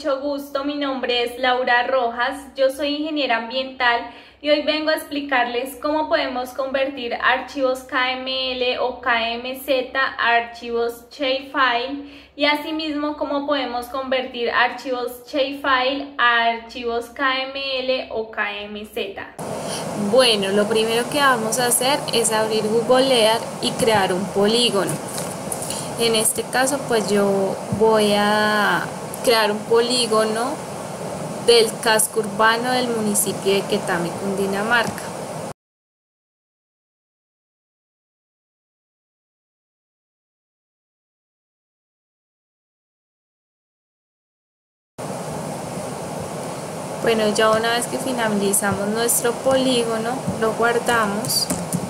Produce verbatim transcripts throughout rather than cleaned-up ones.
mucho gusto, mi nombre es Laura Rojas, yo soy ingeniera ambiental y hoy vengo a explicarles cómo podemos convertir archivos K M L o K M Z a archivos Shapefile y asimismo cómo podemos convertir archivos Shapefile a archivos K M L o K M Z. Bueno, lo primero que vamos a hacer es abrir Google Earth y crear un polígono. En este caso pues yo voy a crear un polígono del casco urbano del municipio de Quetame, Cundinamarca. Bueno, ya una vez que finalizamos nuestro polígono, lo guardamos.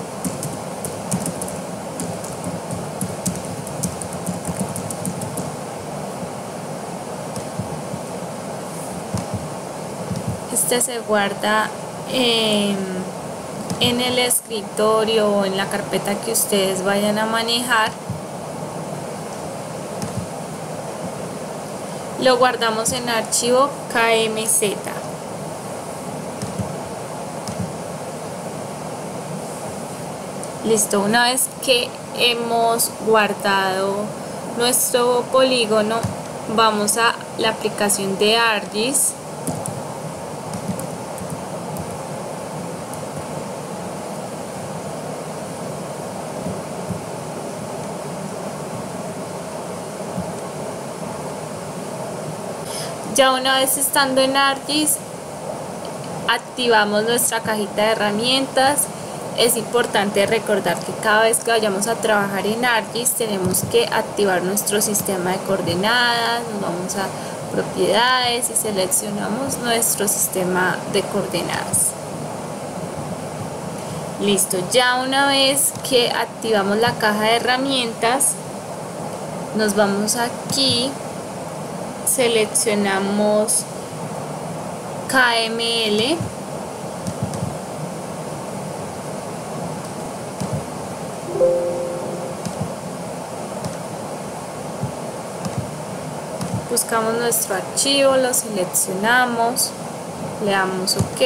Este se guarda en, en el escritorio o en la carpeta que ustedes vayan a manejar. Lo guardamos en archivo K M Z. Listo, una vez que hemos guardado nuestro polígono, vamos a la aplicación de ArcGIS. Ya una vez estando en ArcGIS, activamos nuestra cajita de herramientas. Es importante recordar que cada vez que vayamos a trabajar en ArcGIS tenemos que activar nuestro sistema de coordenadas. Nos vamos a propiedades y seleccionamos nuestro sistema de coordenadas. Listo, ya una vez que activamos la caja de herramientas, nos vamos aquí. Seleccionamos K M L, buscamos nuestro archivo, lo seleccionamos, le damos OK.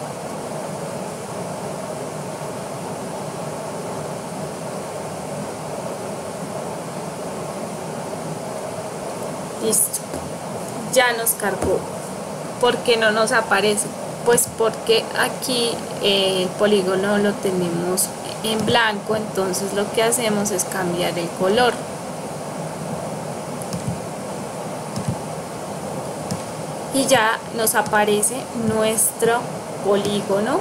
Listo. Ya nos cargó. ¿Por qué no nos aparece? Pues porque aquí eh, el polígono lo tenemos en blanco, entonces lo que hacemos es cambiar el color. Y ya nos aparece nuestro polígono.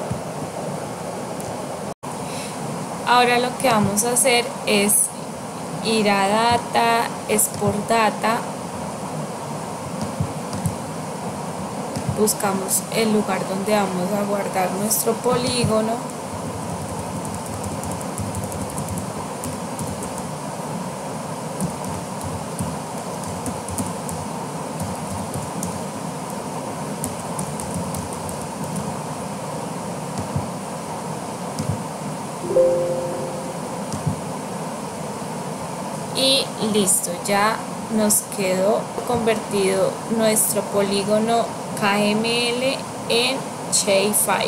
Ahora lo que vamos a hacer es ir a Data, Export Data. Buscamos el lugar donde vamos a guardar nuestro polígono. Y listo, ya nos quedó convertido nuestro polígono K M L en Shapefile.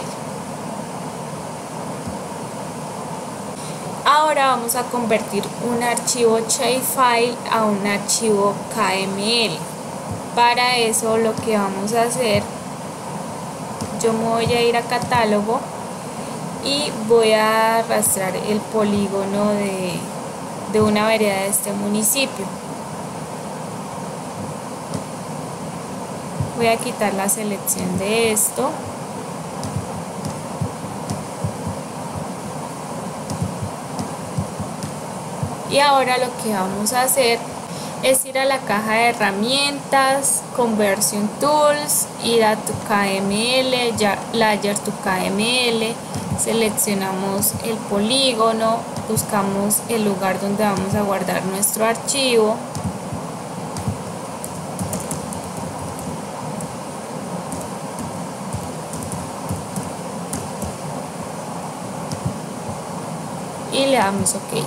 Ahora vamos a convertir un archivo Shapefile a un archivo K M L. Para eso lo que vamos a hacer, yo me voy a ir a catálogo y voy a arrastrar el polígono de, de una vereda de este municipio. Voy a quitar la selección de esto. Y ahora lo que vamos a hacer es ir a la caja de herramientas, Conversion Tools, ir a tu K M L, Layer to K M L, seleccionamos el polígono, buscamos el lugar donde vamos a guardar nuestro archivo. Y le damos OK.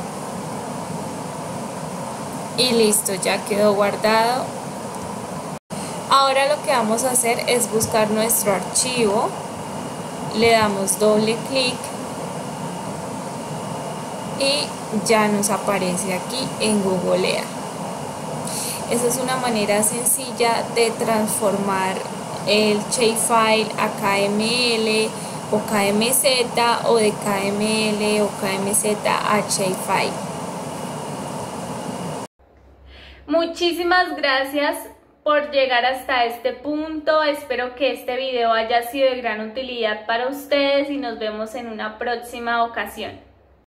Y listo, ya quedó guardado. Ahora lo que vamos a hacer es buscar nuestro archivo, le damos doble clic y ya nos aparece aquí en Googlea. Esa es una manera sencilla de transformar el shapefile a K M L o K M Z o de K M L o K M Z a shapefile. Muchísimas gracias por llegar hasta este punto. Espero que este video haya sido de gran utilidad para ustedes y nos vemos en una próxima ocasión.